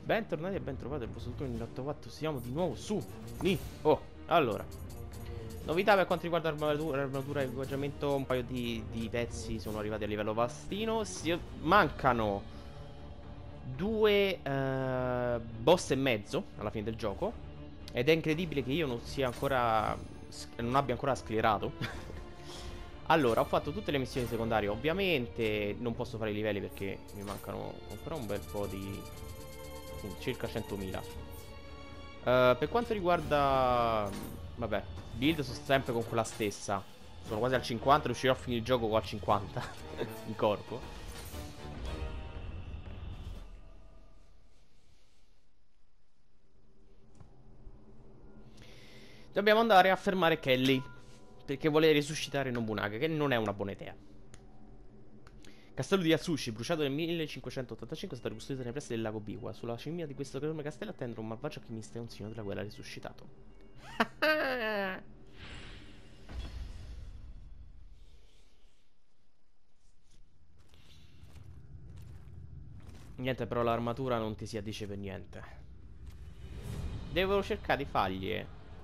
Bentornati e ben trovato il vostro turno 1084. Siamo di nuovo su Oh, allora, novità per quanto riguarda l'armatura e l'equipaggiamento. Un paio di pezzi sono arrivati a livello vastino. Mancano due boss e mezzo alla fine del gioco. Ed è incredibile che io non sia ancora non abbia ancora sclerato. Allora, ho fatto tutte le missioni secondarie. Ovviamente non posso fare i livelli perché mi mancano ancora un bel po' di... circa 100.000. Per quanto riguarda... vabbè, build sono sempre con quella stessa. Sono quasi al 50, riuscirò a finire il gioco al 50 in corpo. Dobbiamo andare a fermare Kelly, perché vuole risuscitare Nobunaga, che non è una buona idea. Castello di Atsushi, bruciato nel 1585, è stato ricostruito nei pressi del lago Biwa. Sulla cimia di questo enorme castello attende un malvagio alchimista e un signore della guerra risuscitato. Niente, però l'armatura non ti si addice per niente. Devo cercare di fargli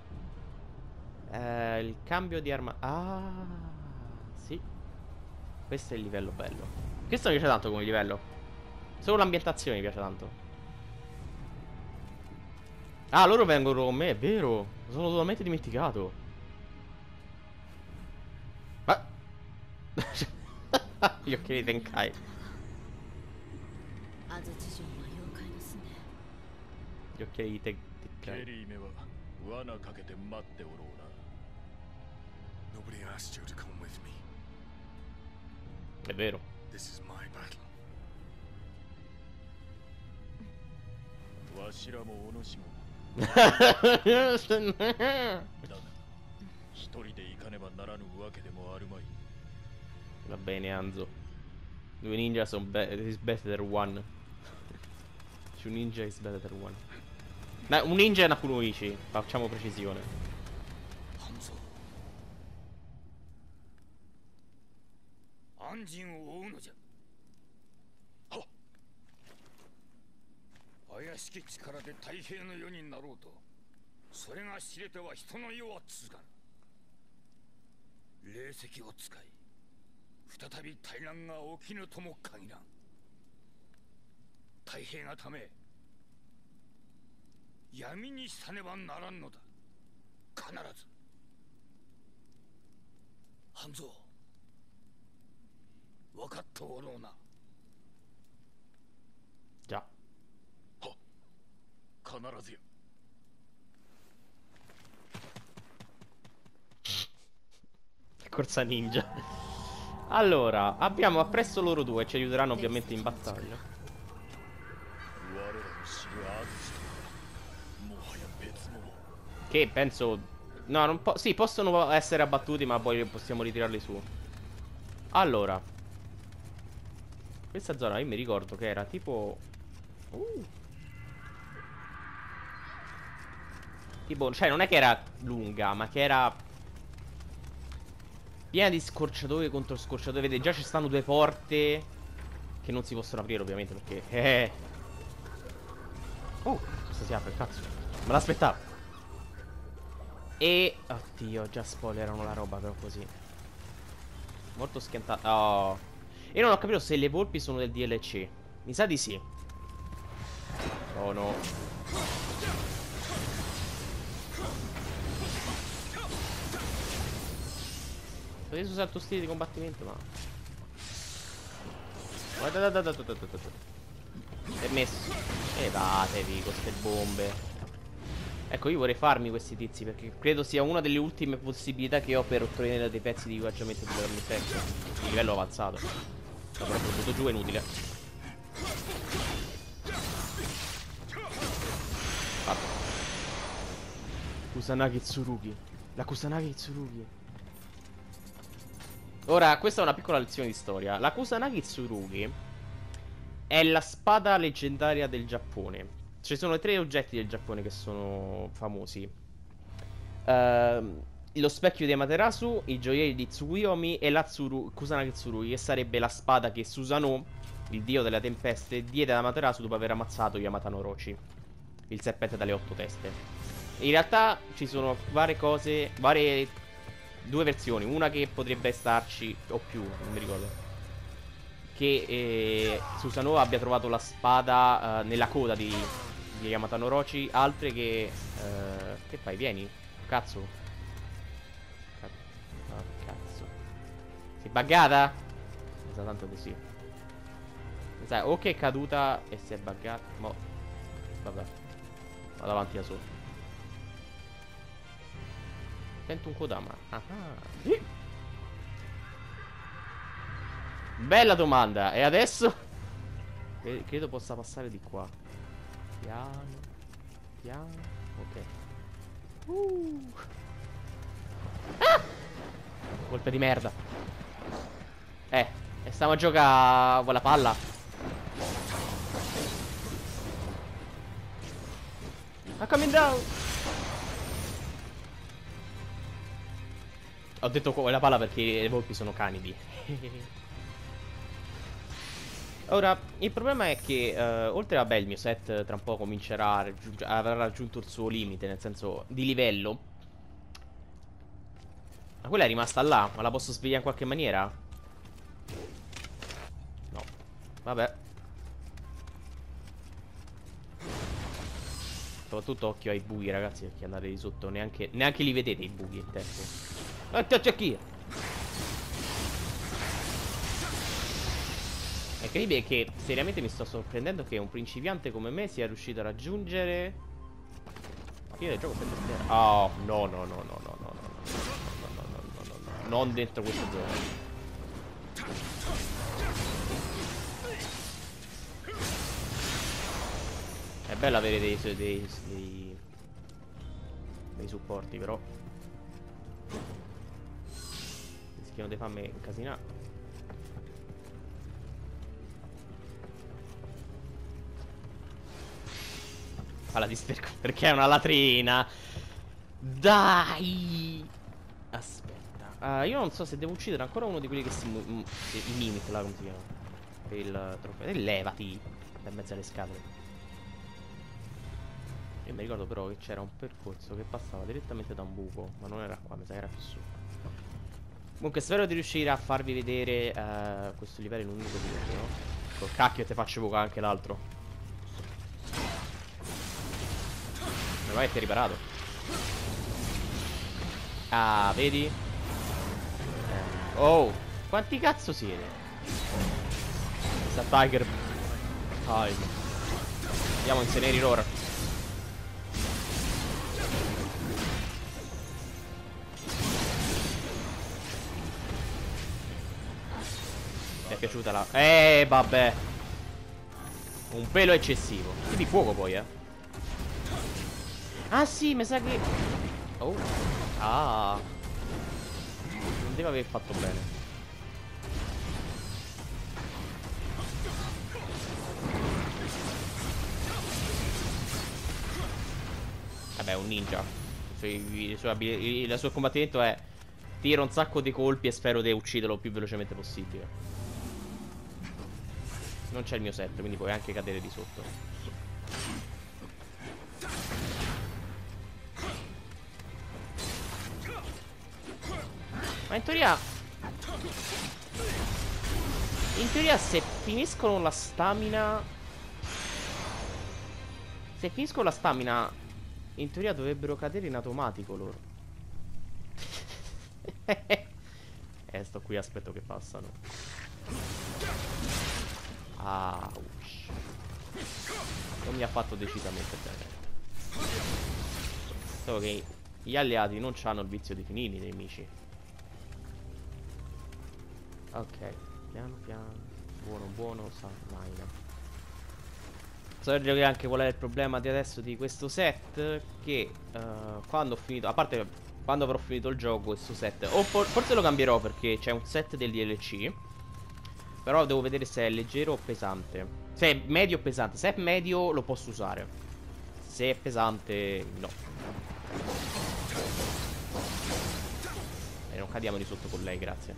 il cambio di arma... Ah, sì. Questo è il livello bello. Questo mi piace tanto come livello. Solo l'ambientazione mi piace tanto. Ah, loro vengono con me, è vero. Mi sono totalmente dimenticato. Ma... gli occhi di Tenkai. Gli occhi di Tenkai. Nobody asked you to come with me. È vero. This is my battle. わしらもお主もだが一人で行かねばならぬわけでもあるまい。 Va bene, Anzo. Due ninja sono is better than one. Two ninja is better than one. Un ninja e una kunoichi. Facciamo precisione. Hanzo. 暗陣を追うのじゃ。はっ。怪しき力で太平の世になろうと、それが知れては人の世は続かぬ。霊石を使い、再び大乱が起きぬとも限らん。太平がため、闇にさねばならんのだ。必ず。半蔵、分かっておろうな。 Già. 必ずや。 Corsa ninja. Allora, abbiamo appresso loro due e ci aiuteranno ovviamente in battaglia. Che penso... no, non sì, possono essere abbattuti, ma poi possiamo ritirarli su. Allora, questa zona io mi ricordo che era tipo... tipo, cioè non è che era lunga, ma che era piena di scorciatoie contro scorciatoie. Vedete, già ci stanno due porte che non si possono aprire ovviamente perché oh, questa si apre, cazzo. Me l'aspettavo. E... oddio, già spoilerano la roba però così. Molto schiantato. Oh. E non ho capito se le volpi sono del DLC. Mi sa di sì. Oh no. Potevi usare il tuo stile di combattimento, ma... guarda. È messo. Levatevi con queste bombe. Ecco, io vorrei farmi questi tizi perché credo sia una delle ultime possibilità che ho per ottenere dei pezzi di equipaggiamento di secco di livello avanzato. No, però butto giù è inutile. Fatto. Kusanagi Tsurugi. La Kusanagi Tsurugi. Ora, questa è una piccola lezione di storia. La Kusanagi Tsurugi è la spada leggendaria del Giappone. Ci sono tre oggetti del Giappone che sono famosi. lo specchio di Amaterasu, i gioielli di Tsukuyomi e l'Atsuru Kusanagi Tsurui, che sarebbe la spada che Susanoo, il dio delle tempeste, diede ad Amaterasu dopo aver ammazzato Yamata no Orochi, il serpente dalle 8 teste. In realtà ci sono varie cose, due versioni, una che potrebbe starci, o più, non mi ricordo, che Susanoo abbia trovato la spada nella coda di Yamata no Orochi, altre che fai? Vieni, cazzo. Oh, cazzo. Sei buggata? Mi sa tanto di sì. Mi sa o che è caduta e si è buggata. Mo. Vabbè. Vado avanti da solo. Sento un Kodama. Ah. Bella domanda. E adesso? Credo possa passare di qua. Piano. Piano. Ok. Ah! Colpe di merda. E stiamo a giocare con la palla. I'm coming down. Ho detto con la palla perché le volpi sono canidi. Ora, il problema è che oltre vabbè il mio set tra un po' comincerà avrà raggiunto il suo limite, nel senso di livello. Ma quella è rimasta là? Ma la posso svegliare in qualche maniera? No. Vabbè. Soprattutto occhio ai buchi, ragazzi, perché andate di sotto neanche li vedete i buchi in testa. C'è chi? È incredibile che seriamente mi sto sorprendendo che un principiante come me sia riuscito a raggiungere. Ma io del gioco sempre spero. Oh, no. Non dentro questa zona. È bello avere dei supporti, però rischiano di farmi incasinare. Falla di sterco, perché è una latrina. Dai. Aspetta. Io non so se devo uccidere ancora uno di quelli che si i Mimik là, come si chiama? Per il trofeo. Levati da mezzo alle scatole. Io mi ricordo però che c'era un percorso che passava direttamente da un buco, ma non era qua, mi sa che era più su. Comunque spero di riuscire a farvi vedere questo livello in un unico video, no? Col cacchio te faccio evocare anche l'altro. Ma vai, ti hai riparato. Ah, vedi? Oh, quanti cazzo siete? Questa Tiger Time. Andiamo in Seneri Roar. Mi è piaciuta la... vabbè. Un pelo eccessivo. Che di fuoco poi, Ah sì, mi sa che... Oh. Ah. Non deve aver fatto bene. Vabbè, un ninja. Il suo combattimento è: tiro un sacco di colpi e spero di ucciderlo il più velocemente possibile. Non c'è il mio set, quindi puoi anche cadere di sotto. Ma in teoria se finiscono la stamina, in teoria dovrebbero cadere in automatico loro. Sto qui, aspetto che passano. Ouch. Non mi ha fatto decisamente bene. Solo che gli alleati non hanno il vizio di finire i nemici. Ok, piano piano. Buono, Maina. So che anche qual è il problema di adesso di questo set. Che quando ho finito, a parte quando avrò finito il gioco, questo set, o forse lo cambierò perché c'è un set del DLC. Però devo vedere se è leggero o pesante. Se è medio o pesante. Se è medio lo posso usare. Se è pesante no. E non cadiamo di sotto con lei, grazie.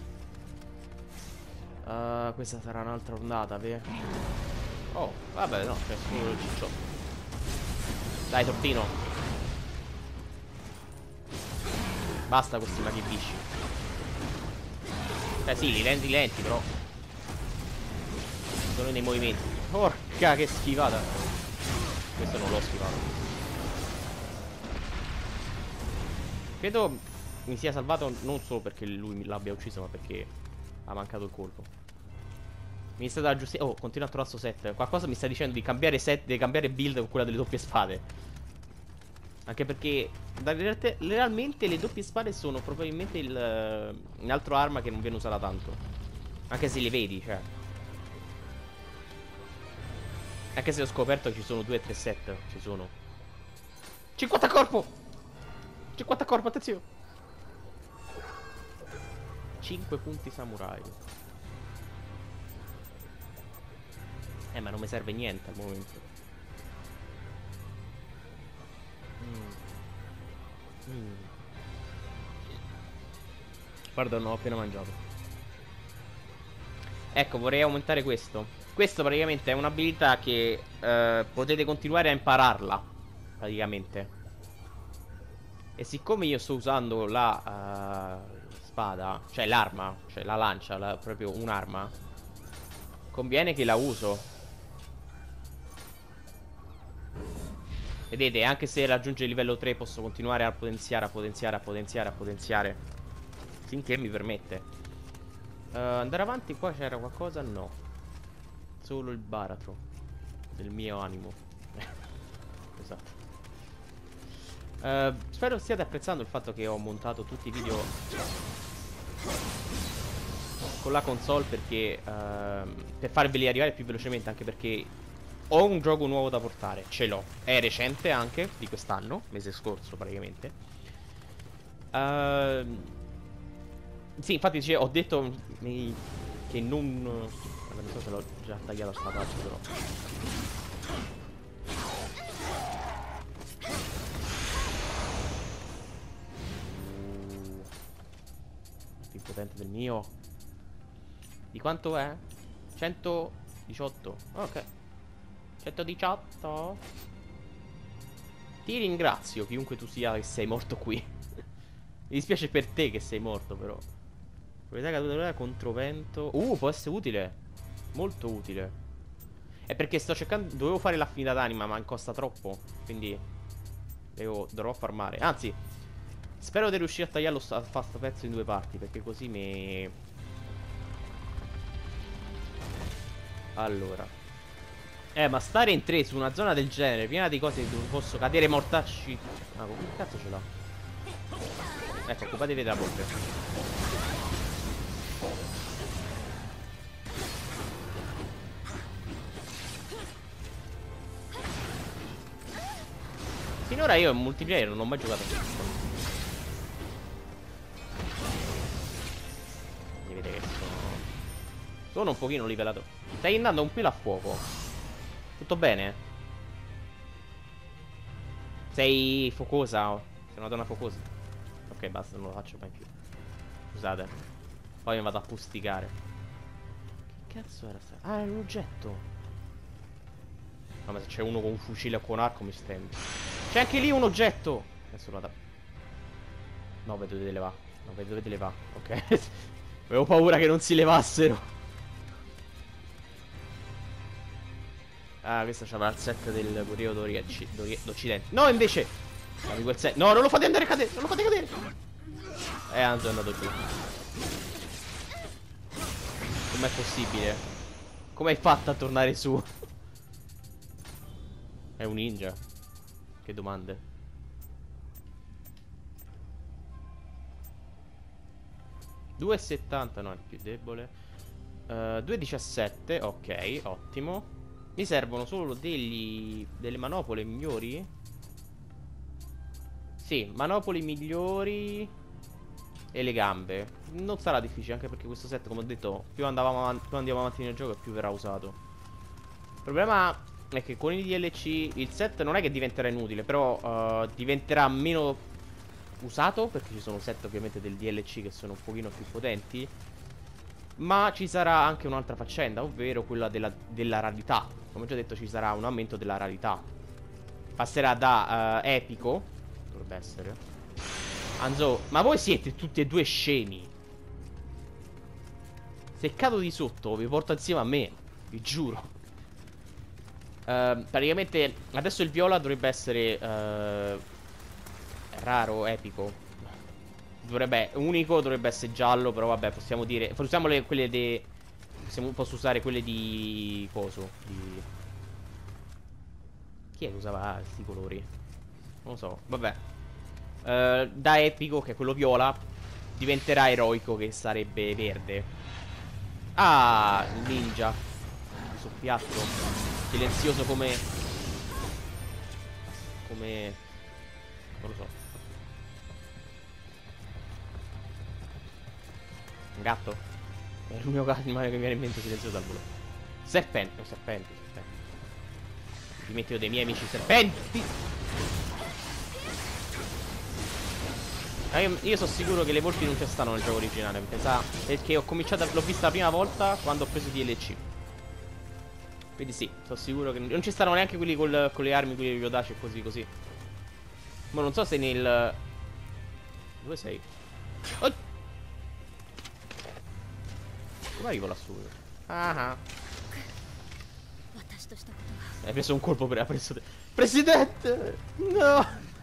Questa sarà un'altra ondata, Oh, vabbè, no, c'è solo il cicciotto. Dai, tortino. Basta questi maghi bisci. Sì, li rendi lenti, però. Solo nei movimenti. Porca, che schivata. Questo non l'ho schivato. Credo mi sia salvato non solo perché lui mi l'abbia ucciso, ma perché ha mancato il colpo. Mi sta da giustizia. Oh, continua a trovare sto set. Qualcosa mi sta dicendo di cambiare set, di cambiare build con quella delle doppie spade. Anche perché realmente le doppie spade sono probabilmente un altro arma che non viene usata tanto. Anche se le vedi, cioè. Anche se ho scoperto che ci sono 2 e 3 set. Ci sono 50 corpo. 50 corpo, attenzione. 5 punti samurai. Ma non mi serve niente al momento. Guarda, non ho appena mangiato. Ecco, vorrei aumentare questo. Questo praticamente è un'abilità che potete continuare a impararla. Praticamente. E siccome io sto usando la spada, cioè l'arma, cioè la lancia, proprio un'arma, conviene che la uso. Vedete, anche se raggiunge il livello 3 posso continuare a potenziare, a potenziare, a potenziare, a potenziare, finché mi permette. Andare avanti, qua c'era qualcosa? No. Solo il baratro del mio animo. Esatto. Spero stiate apprezzando il fatto che ho montato tutti i video con la console perché per farveli arrivare più velocemente, anche perché ho un gioco nuovo da portare, ce l'ho. È recente anche, di quest'anno, mese scorso praticamente. Sì, infatti ho detto che non... non so se l'ho già tagliato a spadaccio, però. Più potente del mio. Di quanto è? 118. Ok. 118. Ti ringrazio, chiunque tu sia che sei morto qui. Mi dispiace per te che sei morto, però. Proprietà caduta controvento. Può essere utile. Molto utile. È perché sto cercando. Dovevo fare l'affinità d'anima, ma costa troppo. Quindi dovrò farmare. Anzi, spero di riuscire a tagliarlo a fare sto pezzo in 2 parti, perché così mi... Allora. Ma stare in 3 su una zona del genere, piena di cose dove posso cadere mortacci. Ma che cazzo ce l'ha? Ecco, occupatevi della polvere. Finora io in multiplayer non ho mai giocato a questo. Vedete che sono un pochino livellato. Stai andando un pelo a fuoco. Tutto bene? Sei focosa? Sei una donna focosa? Ok, basta, non lo faccio mai più. Scusate. Poi mi vado a pusticare. Che cazzo era stato? Ah, è un oggetto. No, ma se c'è uno con un fucile o con un arco mi stendo. C'è anche lì un oggetto. Adesso vado. No, vedo dove leva. No, vedo dove leva. Ok. Avevo paura che non si levassero. Ah, questo c'aveva il set del periodo d'Occidente. No, invece avevi quel set. No, non lo fate andare a cadere. Non lo fate cadere. Anzo è andato giù. Com'è possibile? Come hai fatto a tornare su? È un ninja. Che domande. $2,70. No, è più debole. 2,17. Ok, ottimo. Mi servono solo delle manopole migliori? Sì, manopole migliori e le gambe. Non sarà difficile, anche perché questo set, come ho detto, più andiamo avanti nel gioco e più verrà usato. Il problema è che con i DLC il set non è che diventerà inutile, però diventerà meno usato, perché ci sono set ovviamente del DLC che sono un pochino più potenti. Ma ci sarà anche un'altra faccenda, ovvero quella della rarità. Come già detto, ci sarà un aumento della rarità. Passerà da epico. Dovrebbe essere Anzo, ma voi siete tutti e due scemi. Se cado di sotto vi porto insieme a me, vi giuro. Praticamente adesso il viola dovrebbe essere raro, epico. Dovrebbe, unico dovrebbe essere giallo, però vabbè, possiamo dire. Usiamo quelle di. Posso usare quelle di. Coso? Di. Chi è che usava questi colori? Non lo so, vabbè. Da epico, che è quello viola, diventerà eroico, che sarebbe verde. Ah, il ninja. Il soppiatto. Silenzioso come. Come. Non lo so. Un gatto? È l'unico animale che mi viene in mente silenzioso al volo. Serpente. Serpenti. Ti metto dei miei amici serpenti. Io sono sicuro che le volpi non ci stanno nel gioco originale. Perché ho cominciato. L'ho vista la prima volta quando ho preso DLC. Quindi sì, sono sicuro che non ci stanno neanche quelli con le armi, quelli di Ryodachi e così. Ma non so se nel. Dove sei? Oh! Come arrivo lassù? Ah. Hai preso un colpo per preso te. Presidente! No!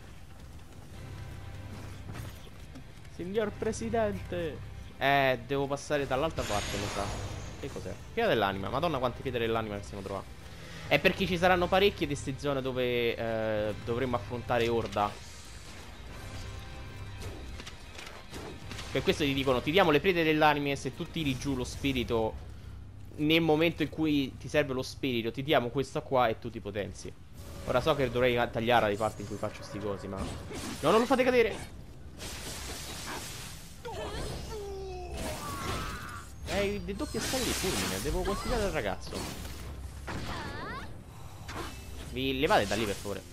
Signor Presidente! Devo passare dall'altra parte, mi sa. Che cos'è? Piede dell'anima. Madonna quante piede dell'anima che stiamo trovando. È perché ci saranno parecchie di queste zone dove dovremmo affrontare Horda. Per questo ti dicono, ti diamo le prede dell'anime. Se tu tiri giù lo spirito nel momento in cui ti serve lo spirito, ti diamo questo qua e tu ti potenzi. Ora so che dovrei tagliare le parti in cui faccio sti cosi, ma no, non lo fate cadere. Dei doppi stali di fulmine. Devo consigliare al ragazzo. Vi levate da lì per favore.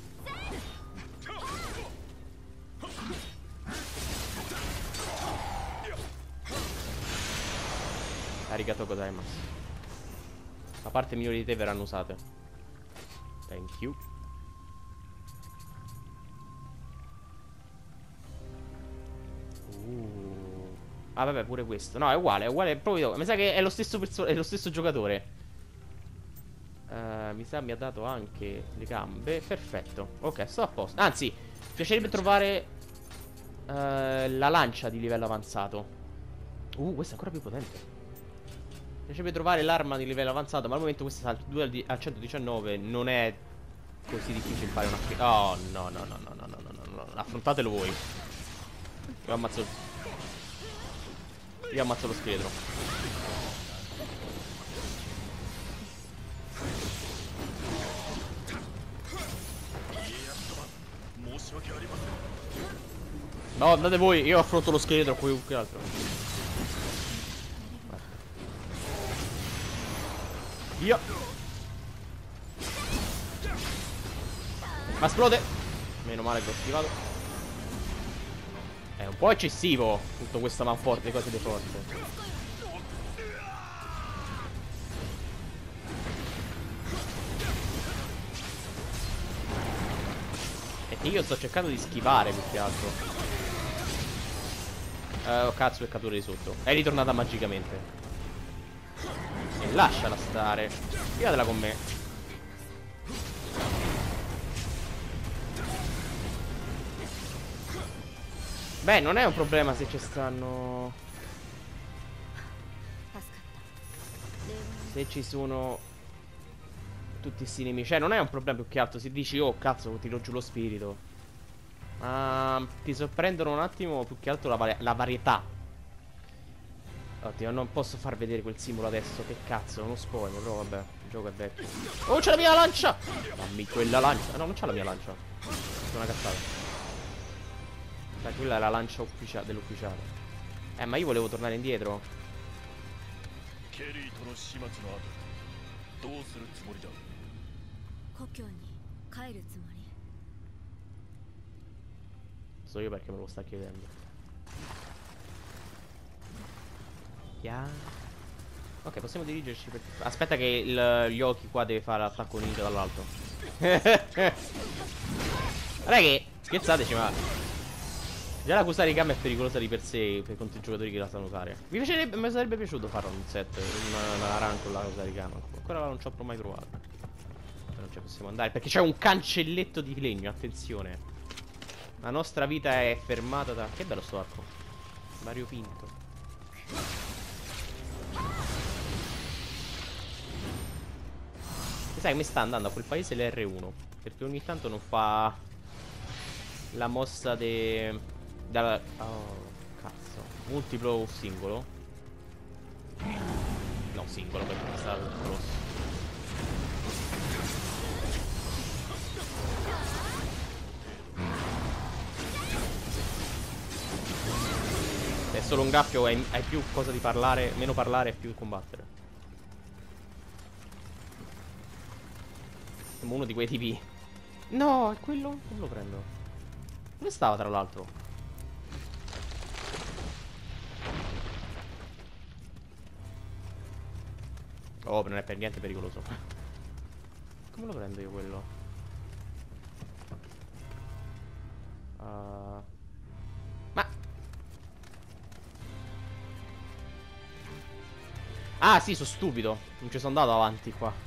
Caricato Godaimas. La parte migliore di te verranno usate. Thank you. Ah vabbè, pure questo. No, è uguale proprio. Mi sa che è lo stesso è lo stesso giocatore. Mi sa mi ha dato anche le gambe. Perfetto. Ok, sto a posto. Anzi, mi piacerebbe trovare la lancia di livello avanzato. Questa è ancora più potente. Mi piacerebbe trovare l'arma di livello avanzato, ma al momento questa salto 2 al 119 non è così difficile fare una. Oh no. Affrontatelo voi. Io ammazzo lo scheletro. No, andate voi, io affronto lo scheletro qui che altro. Via. Ma esplode. Meno male che ho schivato. È un po' eccessivo tutto questo manforte, cose di forze. E che io sto cercando di schivare più che altro. Oh cazzo, è caduta di sotto. È ritornata magicamente. E lasciala stare. Tiratela con me. Beh, non è un problema se ci stanno. Se ci sono tutti sti nemici. Cioè, non è un problema più che altro. Se dici, oh cazzo, tiro giù lo spirito. Ma ti sorprendono un attimo più che altro la varietà. Oddio, non posso far vedere quel simbolo adesso. Che cazzo, uno spoiler, però vabbè. Il gioco è vecchio. Oh, c'è la mia lancia! Dammi quella lancia. No, non c'è la mia lancia. È una cazzata. Dai, quella è la lancia dell'ufficiale. Ma io volevo tornare indietro. So io perché me lo sta chiedendo. Ok, possiamo dirigerci per... Aspetta che gli occhi qua deve fare l'attacco ninja dall'alto. Non è che... Scherzateci, ma... Già la Kusarigama è pericolosa di per sé per contro i giocatori che la sanno usare. Mi sarebbe piaciuto fare un set, una run con la Kusarigama. Ancora non ci ho mai provato. Non ci possiamo andare perché c'è un cancelletto di legno, attenzione. La nostra vita è fermata da... Che bello sto arco. Mario Pinto. Sai che mi sta andando a quel paese l'R1 perché ogni tanto non fa la mossa oh, cazzo. Multiplo o singolo? No, singolo perché mi sta rosso. È solo un graffio, hai più cosa di parlare, meno parlare e più combattere. Siamo uno di quei tipi. No, è quello? Come lo prendo? Dove stava tra l'altro? Oh, non è per niente pericoloso. Come lo prendo io quello? Ma... Ah sì, sono stupido. Non ci sono andato avanti qua.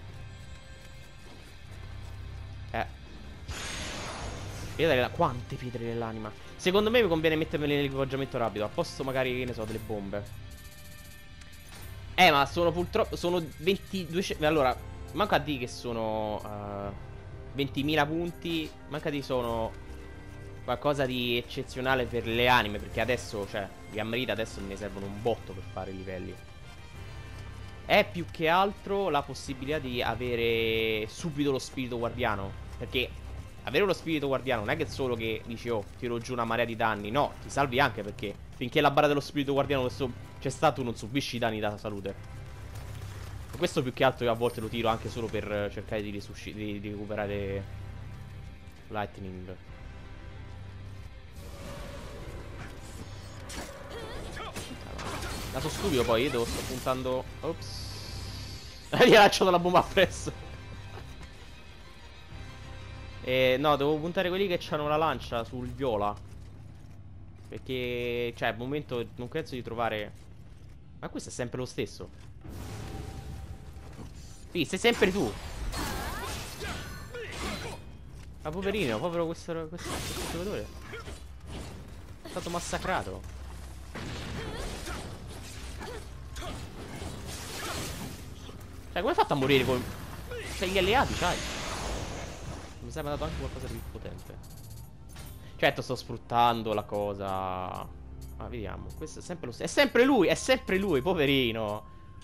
Quante pietre dell'anima. Secondo me mi conviene mettermele nell'equipaggiamento rapido. A posto magari, che ne so, delle bombe. Ma sono purtroppo... Sono 22... Allora, manca di che sono 20.000 punti. Manca di sono qualcosa di eccezionale per le anime. Perché adesso, cioè, gli Amrita adesso me ne servono un botto per fare i livelli. È più che altro la possibilità di avere subito lo spirito guardiano. Perché avere lo spirito guardiano non è che solo che dici oh tiro giù una marea di danni. No, ti salvi anche perché finché la barra dello spirito guardiano c'è stato, tu non subisci i danni da salute. E questo più che altro io a volte lo tiro anche solo per cercare di recuperare lightning. La so stupido poi, io sto puntando. Ops. Gli ho lanciato la bomba appresso. No, devo puntare quelli che hanno la lancia sul viola. Perché, cioè, al momento non penso di trovare. Ma questo è sempre lo stesso. Sì, sei sempre tu. Ma poverino, povero questo giocatore. È stato massacrato. Cioè, come hai fatto a morire con... Cioè, gli alleati, c'hai. Mi sembra dato anche qualcosa di più potente. Certo, sto sfruttando la cosa. Ma vediamo. Questo è sempre lo stesso. È sempre lui, poverino.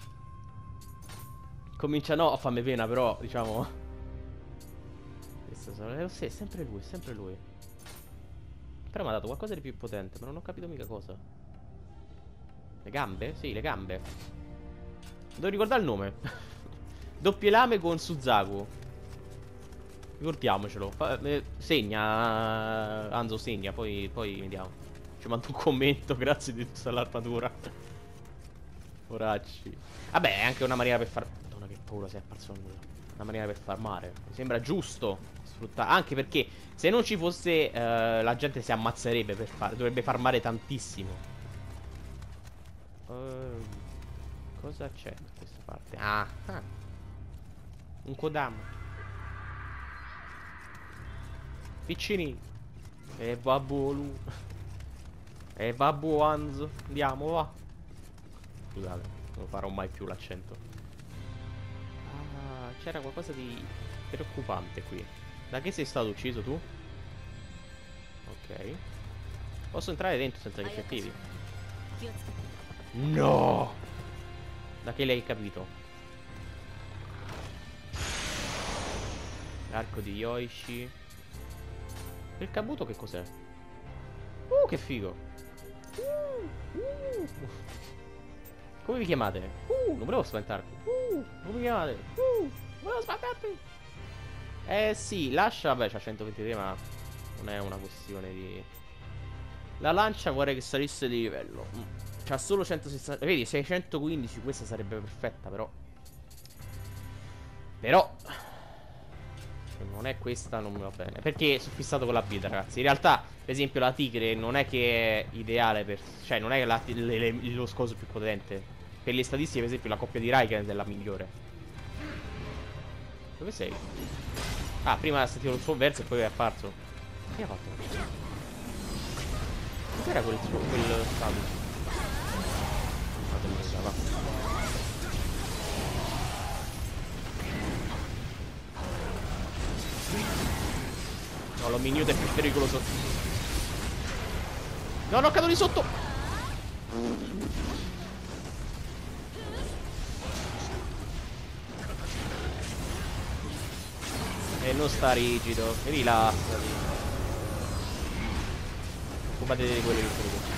Comincia no a farmi pena, però, diciamo. Questo è sempre lui, è sempre lui. Però mi ha dato qualcosa di più potente, ma non ho capito mica cosa. Le gambe? Sì, le gambe. Devo ricordare il nome. Doppie lame con Suzaku. Ricordiamocelo. Segna Anzo, segna. Poi vediamo. Ci mando un commento. Grazie di tutta l'armatura. Poracci. Vabbè, è anche una maniera per far... Madonna, che paura, si è apparso nulla. Una maniera per farmare. Mi sembra giusto sfruttare. Anche perché se non ci fosse la gente si ammazzerebbe per fare. Dovrebbe farmare tantissimo. Cosa c'è da questa parte? Un Kodama. Piccini. E Babolu. E Babu Anzo. Andiamo, va. Scusate, non farò mai più l'accento. C'era qualcosa di preoccupante qui. Da che sei stato ucciso tu? Ok. Posso entrare dentro senza che ti attivi? No! Da che l'hai capito? L'arco di Yoichi. Il Kabuto che cos'è? Che figo. Come vi chiamate? Non volevo spaventarvi. Come vi chiamate? Volevo spaventarvi. Sì, lascia. Vabbè, c'ha 123, ma non è una questione di... La lancia vorrei che salisse di livello. C'ha solo 160. Vedi, 615. Questa sarebbe perfetta, però. Però se non è questa non mi va bene. Perché sono fissato con la vita, ragazzi. In realtà, per esempio, la tigre non è che è ideale per. Cioè, non è lo scoso più potente. Per le statistiche, per esempio, la coppia di Raikkonen è la migliore. Dove sei? Ah, prima ha sentito il suo verso e poi è apparso. Che ha fatto? Cos'era quel status? Va. No, l'Omniute è più pericoloso. No, no, cado di sotto. E non sta rigido. Rilassati. Occupate di quello che sono.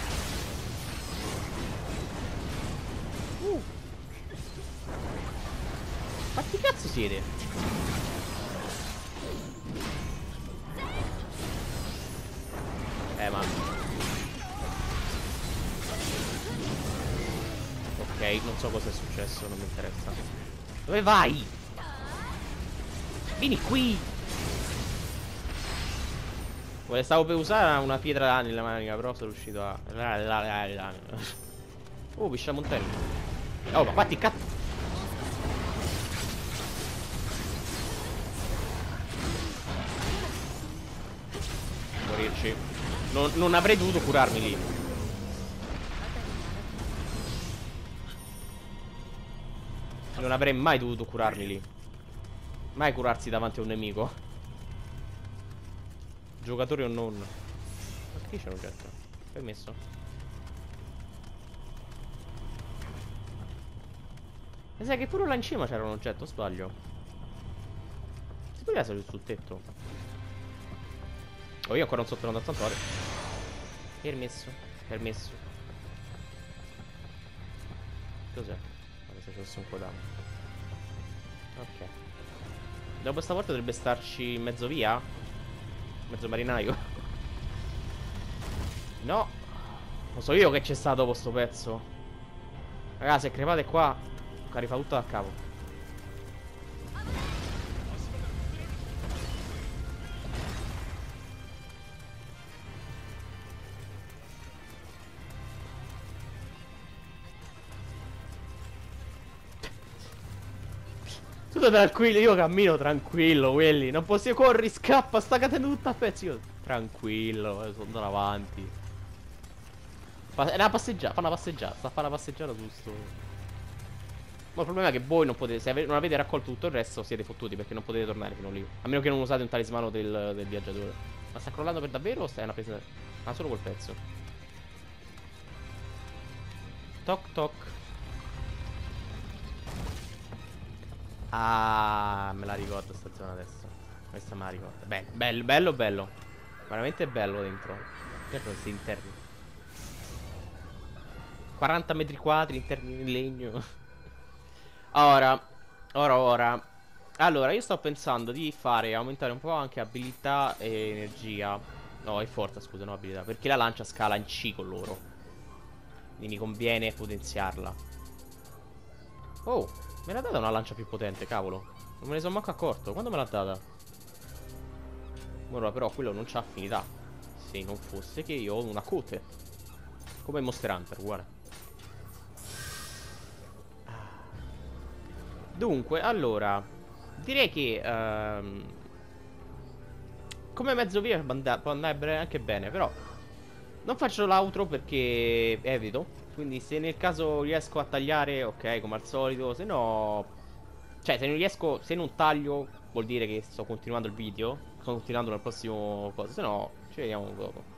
Ma che cazzo siete? Ma ok, non so cosa è successo, non mi interessa. Dove vai? Vieni qui. Stavo per usare una pietra nella manica, però sono riuscito a. Oh, piscia montello. Oh, ma fatti cazzo. Morirci. Non avrei dovuto curarmi lì. Non avrei mai dovuto curarmi lì. Mai curarsi davanti a un nemico. Giocatore o non. Ma che c'è un oggetto? Permesso. Mi sa che pure là in cima c'era un oggetto, o sbaglio? Si poteva salire sul tetto. Oh, io ancora non sto tornando a tanto. Permesso. Permesso. Cos'è? Se ci fosse un po' danno. Ok. Dopo stavolta dovrebbe starci in mezzo via. Mezzo marinaio. No. Lo so io che c'è stato dopo sto pezzo. Ragazzi, se crepate qua rifà tutto da capo. Tutto tranquillo, io cammino tranquillo, quelli. Non possiamo corri, scappa, sta cadendo tutta a pezzi. Io tranquillo, sono andato avanti. È una passeggiata, fa una passeggiata, sta a fare una passeggiata su sto. Ma il problema è che voi non potete, se non avete raccolto tutto il resto, siete fottuti perché non potete tornare fino lì. A meno che non usate un talismano del viaggiatore. Ma sta crollando per davvero o stai una presa? Ah, solo quel pezzo. Toc toc. Ah, me la ricordo sta zona adesso. Questa me la ricordo. Bello, bello, bello. Veramente bello dentro. Certo questi interni. 40 metri quadri interni in legno. Ora. Allora, io sto pensando di fare aumentare un po' anche abilità e energia. No, e forza, scusa, no abilità. Perché la lancia scala in C con loro. Quindi mi conviene potenziarla. Oh, me l'ha data una lancia più potente, cavolo. Non me ne sono manco accorto. Quando me l'ha data? Ora però quello non c'ha affinità. Se non fosse che io ho una cote. Come Monster Hunter, guarda. Dunque, allora direi che come mezzo via può andare anche bene. Però non faccio l'outro perché evito. Quindi se nel caso riesco a tagliare, ok, come al solito. Se no, cioè se non riesco, se non taglio vuol dire che sto continuando il video. Sto continuando nel prossimo cosa. Se no ci vediamo dopo.